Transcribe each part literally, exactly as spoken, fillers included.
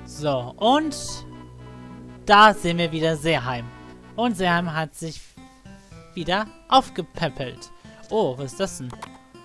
So, und da sehen wir wieder Seeheim. Und Seeheim hat sich wieder aufgepäppelt. Oh, was ist das denn?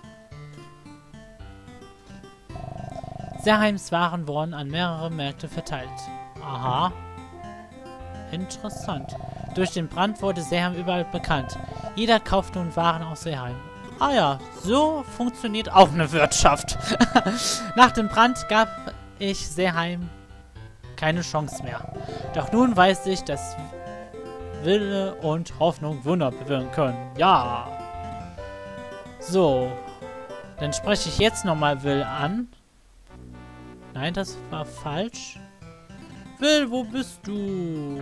Seeheims Waren wurden an mehrere Märkte verteilt. Aha. Interessant. Durch den Brand wurde Seeheim überall bekannt. Jeder kauft nun Waren aus Seeheim. Ah ja, so funktioniert auch eine Wirtschaft. Nach dem Brand gab ich Seeheim keine Chance mehr. Doch nun weiß ich, dass Wille und Hoffnung Wunder bewirken können. Ja. So. Dann spreche ich jetzt nochmal Will an. Nein, das war falsch. Will, wo bist du?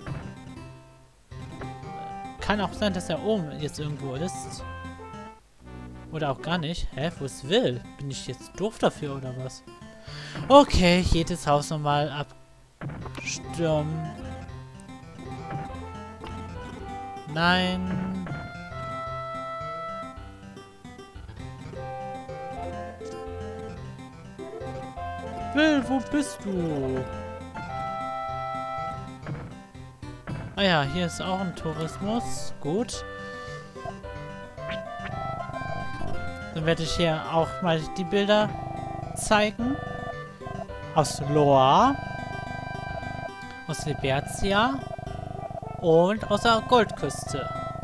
Kann auch sein, dass er oben jetzt irgendwo ist. Oder auch gar nicht. Hä, wo ist Will? Bin ich jetzt doof dafür oder was? Okay, jedes Haus nochmal abstürmen. Nein. Will, wo bist du? Ah ja, hier ist auch ein Tourismus. Gut. Dann werde ich hier auch mal die Bilder zeigen. Aus Loa. Aus Libertia. Und aus der Goldküste.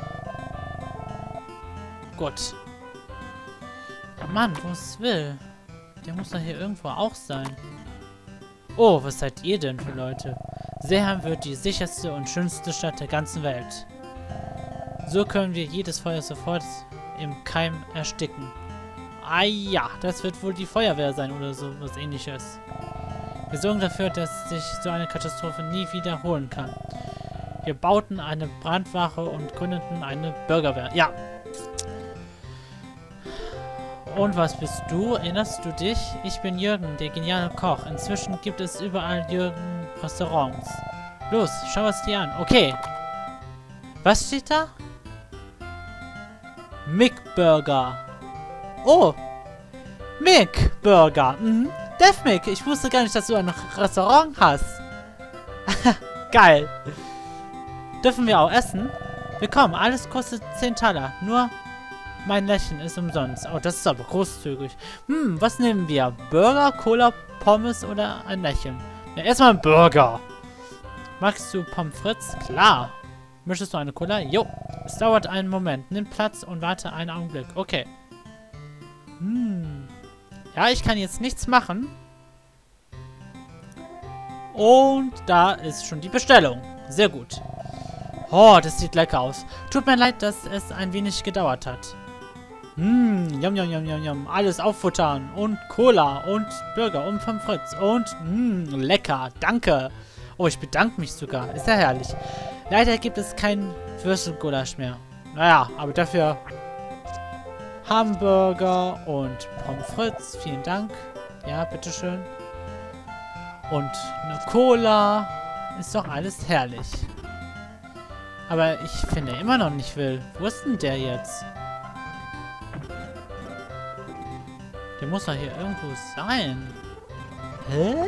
Gut. Mann, wo ist Will? Der muss doch hier irgendwo auch sein. Oh, was seid ihr denn für Leute? Seeheim wird die sicherste und schönste Stadt der ganzen Welt. So können wir jedes Feuer sofort im Keim ersticken. Ah ja, das wird wohl die Feuerwehr sein oder so was Ähnliches. Wir sorgen dafür, dass sich so eine Katastrophe nie wiederholen kann. Wir bauten eine Brandwache und gründeten eine Bürgerwehr. Ja. Und was bist du? Erinnerst du dich? Ich bin Jürgen, der geniale Koch. Inzwischen gibt es überall Jürgen-Restaurants. Los, schau es dir an. Okay. Was steht da? Mick Burger. Oh. Mick Burger. Mhm. Def Mick, ich wusste gar nicht, dass du ein Restaurant hast. Geil. Dürfen wir auch essen? Willkommen, alles kostet zehn Taler. Nur mein Lächeln ist umsonst. Oh, das ist aber großzügig. Hm, was nehmen wir? Burger, Cola, Pommes oder ein Lächeln? Ja, erstmal ein Burger. Magst du Pommes frites? Klar. Möchtest du eine Cola? Jo. Es dauert einen Moment. Nimm Platz und warte einen Augenblick. Okay. Hm. Ja, ich kann jetzt nichts machen. Und da ist schon die Bestellung. Sehr gut. Oh, das sieht lecker aus. Tut mir leid, dass es ein wenig gedauert hat. Mmm, yum, yum, yum, yum, yum. Alles auffuttern. Und Cola und Burger und Pommes frites. Und, mmm, lecker. Danke. Oh, ich bedanke mich sogar. Ist ja herrlich. Leider gibt es kein Würstelgulasch mehr. Naja, aber dafür Hamburger und Pommes frites. Vielen Dank. Ja, bitteschön. Und eine Cola. Ist doch alles herrlich. Aber ich finde immer noch nicht Will. Wo ist denn der jetzt? Der muss doch hier irgendwo sein. Hä?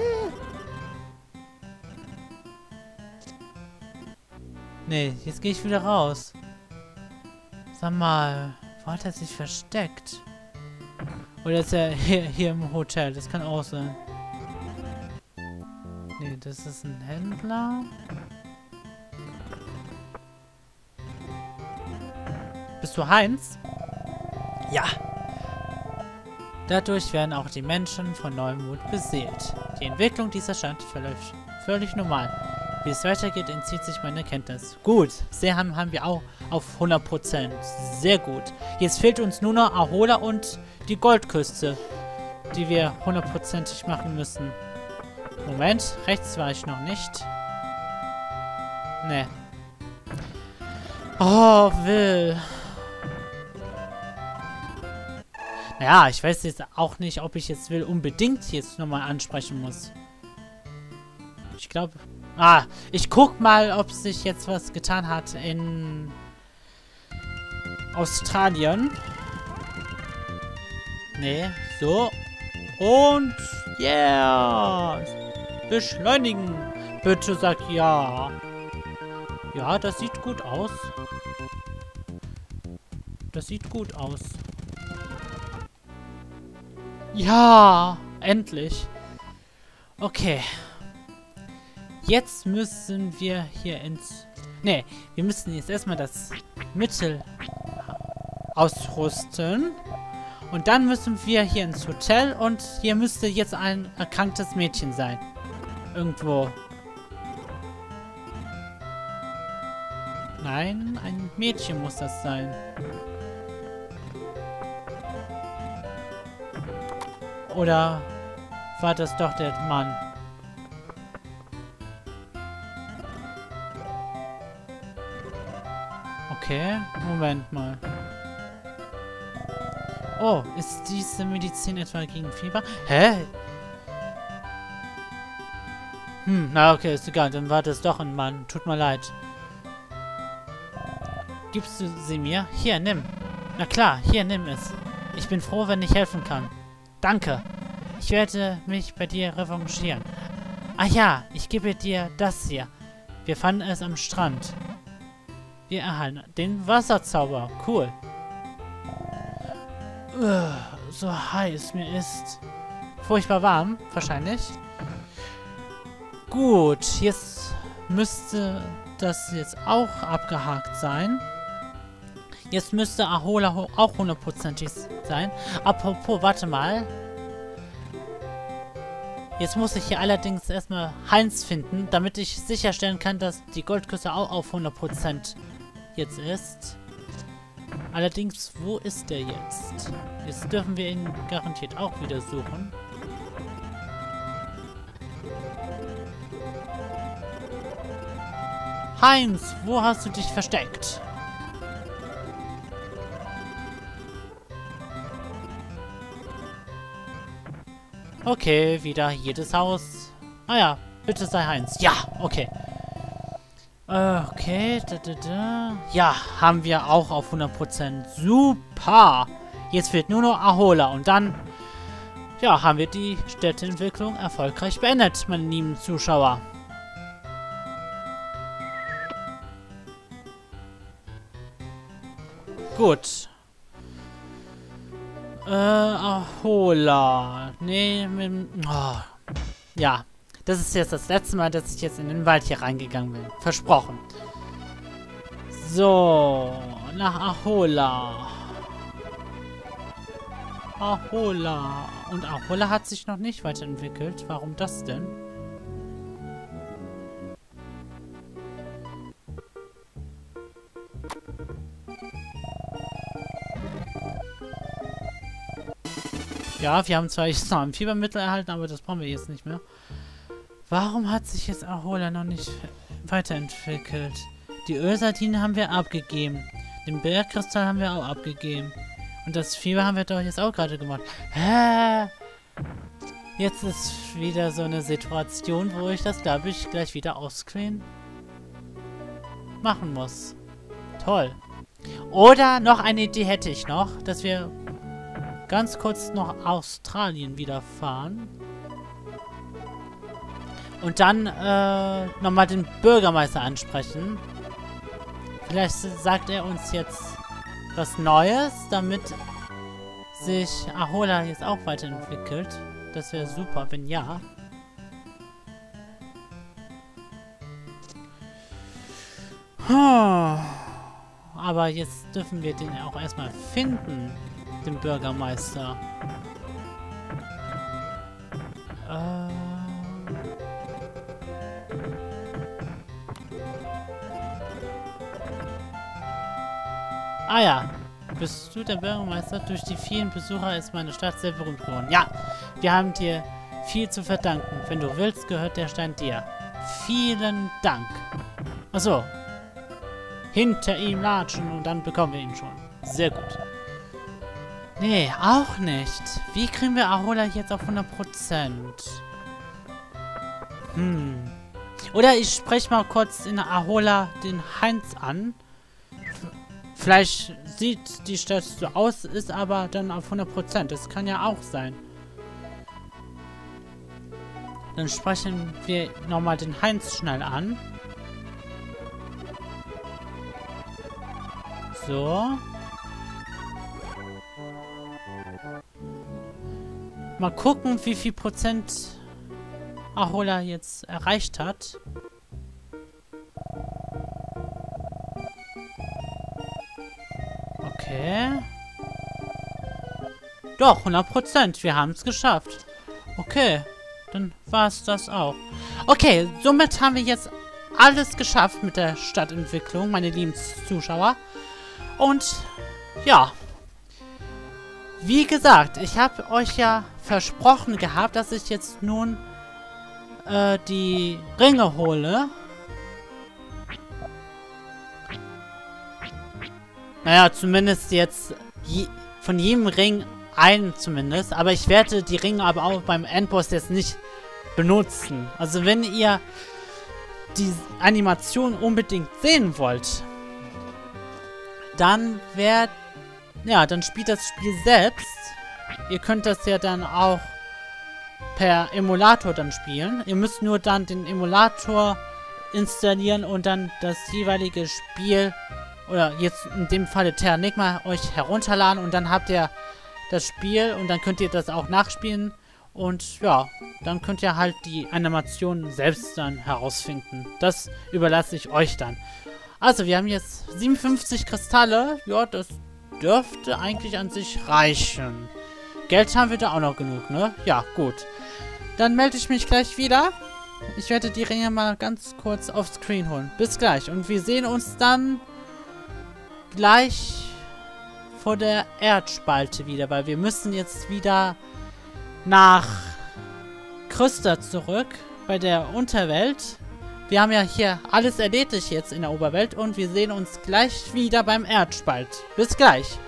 Nee, jetzt gehe ich wieder raus. Sag mal, wo hat er sich versteckt? Oder ist er hier, hier im Hotel? Das kann auch sein. Nee, das ist ein Händler. Bist du Heinz? Ja. Dadurch werden auch die Menschen von neuem Mut beseelt. Die Entwicklung dieser Stadt verläuft völlig normal. Wie es weitergeht, entzieht sich meine Kenntnis. Gut, Seeheim haben wir auch auf hundert Prozent. Sehr gut. Jetzt fehlt uns nur noch Ahola und die Goldküste, die wir hundertprozentig machen müssen. Moment, rechts war ich noch nicht. Nee. Oh, Will. Naja, ich weiß jetzt auch nicht, ob ich jetzt Will unbedingt jetzt nochmal ansprechen muss. Ich glaube... Ah, ich guck mal, ob sich jetzt was getan hat in Australien. Nee, so. Und yeah! beschleunigen. Bitte sag ja. Ja, das sieht gut aus. Das sieht gut aus. Ja, endlich. Okay. Jetzt müssen wir hier ins... Ne, wir müssen jetzt erstmal das Mittel ausrüsten. Und dann müssen wir hier ins Hotel und hier müsste jetzt ein erkranktes Mädchen sein. Irgendwo. Nein, ein Mädchen muss das sein. Oder war das doch der Mann? Okay, Moment mal. Oh, ist diese Medizin etwa gegen Fieber? Hä? Hm, na okay, ist egal. Dann war das doch ein Mann. Tut mir leid. Gibst du sie mir? Hier, nimm. Na klar, hier, nimm es. Ich bin froh, wenn ich helfen kann. Danke. Ich werde mich bei dir revanchieren. Ah ja, ich gebe dir das hier. Wir fanden es am Strand. Wir erhalten den Wasserzauber. Cool. Uh, so heiß mir ist. Furchtbar warm, wahrscheinlich. Gut, jetzt müsste das jetzt auch abgehakt sein. Jetzt müsste Ahola auch hundertprozentig sein. Apropos, warte mal. Jetzt muss ich hier allerdings erstmal Heinz finden, damit ich sicherstellen kann, dass die Goldküsse auch auf hundert Prozent jetzt ist. Allerdings, wo ist der jetzt? Jetzt dürfen wir ihn garantiert auch wieder suchen. Heinz, wo hast du dich versteckt? Okay, wieder jedes Haus. Ah ja, bitte sei Heinz. Ja, okay. Äh, okay, da, da, da. Ja, haben wir auch auf hundert Prozent. Super. Jetzt fehlt nur noch Ahola und dann, ja, haben wir die Städteentwicklung erfolgreich beendet, meine lieben Zuschauer. Gut. Äh, Ahola. Nee, mit, oh. Ja. Das ist jetzt das letzte Mal, dass ich jetzt in den Wald hier reingegangen bin. Versprochen. So. Nach Ahola. Ahola. Und Ahola hat sich noch nicht weiterentwickelt. Warum das denn? Ja, wir haben zwar jetzt noch ein Fiebermittel erhalten, aber das brauchen wir jetzt nicht mehr. Warum hat sich jetzt Ahola noch nicht weiterentwickelt? Die Ölsardine haben wir abgegeben. Den Bergkristall haben wir auch abgegeben. Und das Fieber haben wir doch jetzt auch gerade gemacht. Hä? Jetzt ist wieder so eine Situation, wo ich das, glaube ich, gleich wieder offscreen machen muss. Toll. Oder noch eine Idee hätte ich noch, dass wir ganz kurz noch Australien wieder fahren. Und dann äh, nochmal den Bürgermeister ansprechen. Vielleicht sagt er uns jetzt was Neues, damit sich Ahola jetzt auch weiterentwickelt. Das wäre super, wenn ja. Aber jetzt dürfen wir den auch erstmal finden, den Bürgermeister. Äh... Ah ja, bist du der Bürgermeister? Durch die vielen Besucher ist meine Stadt sehr berühmt geworden. Ja, wir haben dir viel zu verdanken. Wenn du willst, gehört der Stein dir. Vielen Dank. Achso. Hinter ihm latschen und dann bekommen wir ihn schon. Sehr gut. Nee, auch nicht. Wie kriegen wir Ahola jetzt auf hundert Prozent? Hm. Oder ich spreche mal kurz in Ahola den Heinz an. Vielleicht sieht die Stadt so aus, ist aber dann auf hundert Prozent. Das kann ja auch sein. Dann sprechen wir nochmal den Heinz schnell an. So. Mal gucken, wie viel Prozent Ahola jetzt erreicht hat. Okay. Doch, hundert Prozent. Wir haben es geschafft. Okay. Dann war es das auch. Okay, somit haben wir jetzt alles geschafft mit der Stadtentwicklung, meine lieben Zuschauer. Und ja. Wie gesagt, ich habe euch ja versprochen gehabt, dass ich jetzt nun äh, die Ringe hole. Naja, zumindest jetzt je, von jedem Ring einen zumindest. Aber ich werde die Ringe aber auch beim Endboss jetzt nicht benutzen. Also wenn ihr die Animation unbedingt sehen wollt, dann werdet, ja, dann spielt das Spiel selbst. Ihr könnt das ja dann auch per Emulator dann spielen. Ihr müsst nur dann den Emulator installieren und dann das jeweilige Spiel, oder jetzt in dem Falle Terranigma, euch herunterladen und dann habt ihr das Spiel und dann könnt ihr das auch nachspielen und ja, dann könnt ihr halt die Animation selbst dann herausfinden. Das überlasse ich euch dann. Also, wir haben jetzt siebenundfünfzig Kristalle. Ja, das dürfte eigentlich an sich reichen. Geld haben wir da auch noch genug, ne? Ja, gut. Dann melde ich mich gleich wieder. Ich werde die Ringe mal ganz kurz aufs Screen holen. Bis gleich. Und wir sehen uns dann gleich vor der Erdspalte wieder, weil wir müssen jetzt wieder nach Krysta zurück, bei der Unterwelt. Wir haben ja hier alles erledigt jetzt in der Oberwelt und wir sehen uns gleich wieder beim Erdspalt. Bis gleich.